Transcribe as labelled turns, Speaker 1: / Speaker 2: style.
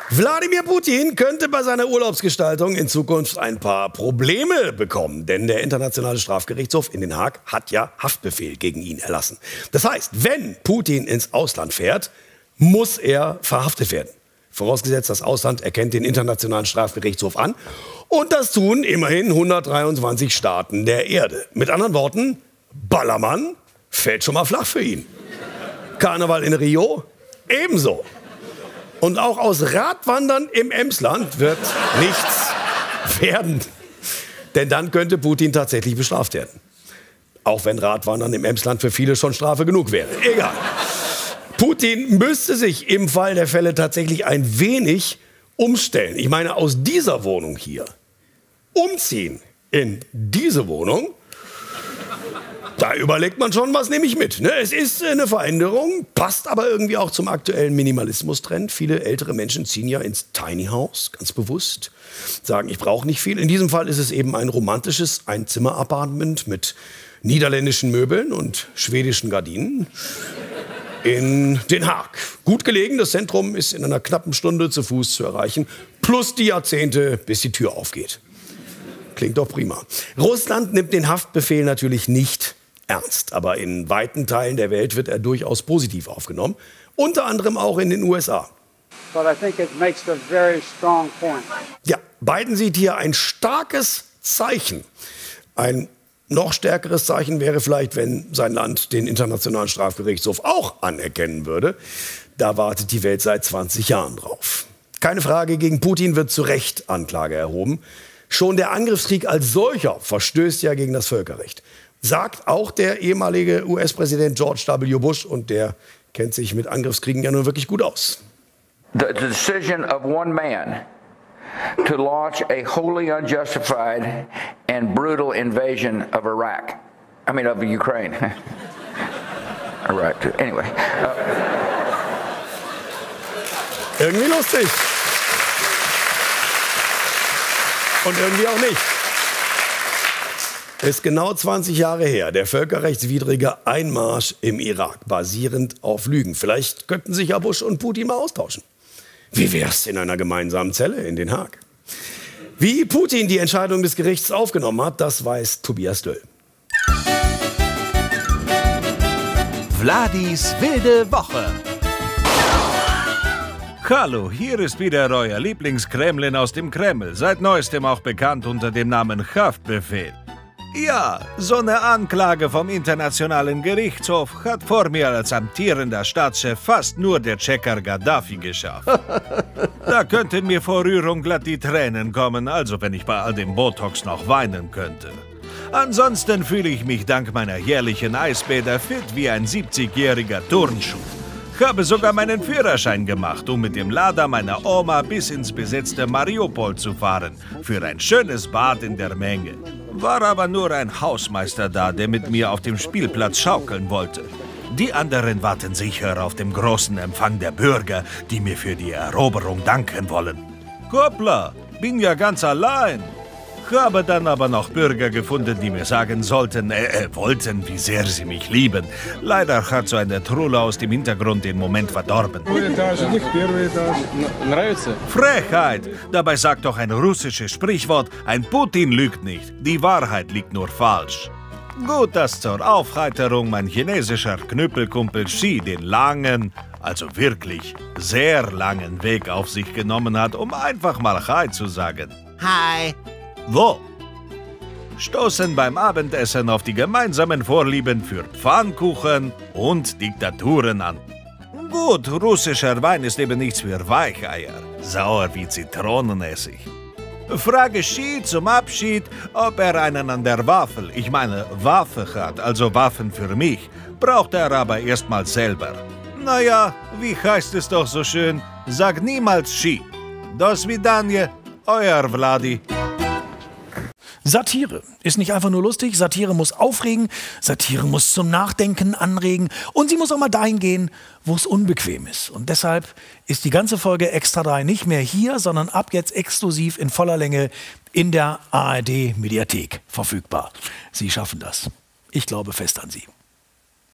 Speaker 1: Wladimir Putin könnte bei seiner Urlaubsgestaltung in Zukunft ein paar Probleme bekommen. Denn der Internationale Strafgerichtshof in Den Haag hat ja Haftbefehl gegen ihn erlassen. Das heißt, wenn Putin ins Ausland fährt, muss er verhaftet werden. Vorausgesetzt, das Ausland erkennt den Internationalen Strafgerichtshof an. Und das tun immerhin 123 Staaten der Erde. Mit anderen Worten, Ballermann fällt schon mal flach für ihn. Karneval in Rio ebenso. Und auch aus Radwandern im Emsland wird nichts werden. Denn dann könnte Putin tatsächlich bestraft werden. Auch wenn Radwandern im Emsland für viele schon Strafe genug wäre. Egal. Putin müsste sich im Fall der Fälle tatsächlich ein wenig umstellen. Ich meine, aus dieser Wohnung hier umziehen in diese Wohnung, da überlegt man schon, was nehme ich mit. Ne? Es ist eine Veränderung, passt aber irgendwie auch zum aktuellen Minimalismus-Trend. Viele ältere Menschen ziehen ja ins Tiny House, ganz bewusst. Sagen, ich brauche nicht viel. In diesem Fall ist es eben ein romantisches Einzimmer-Apartment mit niederländischen Möbeln und schwedischen Gardinen in Den Haag. Gut gelegen, das Zentrum ist in einer knappen Stunde zu Fuß zu erreichen. Plus die Jahrzehnte, bis die Tür aufgeht. Klingt doch prima. Russland nimmt den Haftbefehl natürlich nicht ernst. Aber in weiten Teilen der Welt wird er durchaus positiv aufgenommen. Unter anderem auch in den USA. Ja, Biden sieht hier ein starkes Zeichen. Ein noch stärkeres Zeichen wäre vielleicht, wenn sein Land den Internationalen Strafgerichtshof auch anerkennen würde. Da wartet die Welt seit 20 Jahren drauf. Keine Frage, gegen Putin wird zu Recht Anklage erhoben. Schon der Angriffskrieg als solcher verstößt ja gegen das Völkerrecht. Sagt auch der ehemalige US-Präsident George W. Bush, und der kennt sich mit Angriffskriegen ja nun wirklich gut aus.
Speaker 2: The decision of one man to launch a wholly unjustified and brutal invasion of Iraq. I mean, of Ukraine. Iraq, too. Anyway.
Speaker 1: Irgendwie lustig. Und irgendwie auch nicht. Ist genau 20 Jahre her, der völkerrechtswidrige Einmarsch im Irak, basierend auf Lügen. Vielleicht könnten sich ja Bush und Putin mal austauschen. Wie wär's in einer gemeinsamen Zelle in Den Haag? Wie Putin die Entscheidung des Gerichts aufgenommen hat, das weiß Tobias Döll.
Speaker 3: Wladis wilde Woche. Hallo, hier ist wieder euer Lieblingskremlin aus dem Kreml, seit neuestem auch bekannt unter dem Namen Haftbefehl. Ja, so eine Anklage vom Internationalen Gerichtshof hat vor mir als amtierender Staatschef fast nur der Tschecher Gaddafi geschafft. Da könnten mir vor Rührung glatt die Tränen kommen, also wenn ich bei all dem Botox noch weinen könnte. Ansonsten fühle ich mich dank meiner jährlichen Eisbäder fit wie ein 70-jähriger Turnschuh. Habe sogar meinen Führerschein gemacht, um mit dem Lada meiner Oma bis ins besetzte Mariupol zu fahren, für ein schönes Bad in der Menge. War aber nur ein Hausmeister da, der mit mir auf dem Spielplatz schaukeln wollte. Die anderen warten sicher auf dem großen Empfang der Bürger, die mir für die Eroberung danken wollen. Hoppla, bin ja ganz allein. Habe dann aber noch Bürger gefunden, die mir sagen wollten, wie sehr sie mich lieben. Leider hat so eine Trulle aus dem Hintergrund den Moment verdorben. Frechheit! Dabei sagt doch ein russisches Sprichwort, ein Putin lügt nicht, die Wahrheit liegt nur falsch. Gut, dass zur Aufheiterung mein chinesischer Knüppelkumpel Xi den langen, also wirklich sehr langen Weg auf sich genommen hat, um einfach mal Hi zu sagen.
Speaker 4: Hi.
Speaker 3: Wo? Stoßen beim Abendessen auf die gemeinsamen Vorlieben für Pfannkuchen und Diktaturen an. Gut, russischer Wein ist eben nichts für Weicheier, sauer wie Zitronenessig. Frage Xi zum Abschied, ob er einen an der Waffel, ich meine Waffe hat, also Waffen für mich, braucht er aber erstmal selber. Naja, wie heißt es doch so schön, sag niemals Xi. Do svidanje, euer Vladi.
Speaker 5: Satire ist nicht einfach nur lustig, Satire muss aufregen, Satire muss zum Nachdenken anregen und sie muss auch mal dahin gehen, wo es unbequem ist. Und deshalb ist die ganze Folge Extra 3 nicht mehr hier, sondern ab jetzt exklusiv in voller Länge in der ARD-Mediathek verfügbar. Sie schaffen das. Ich glaube fest an Sie.